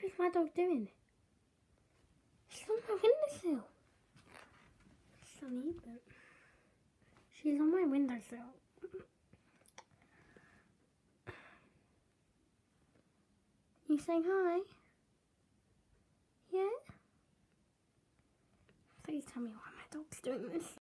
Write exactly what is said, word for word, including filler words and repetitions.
is my dog doing? She's on my windowsill. Sunny, but she's on my windowsill. You saying hi? Yeah? Please tell me why my dog's doing this.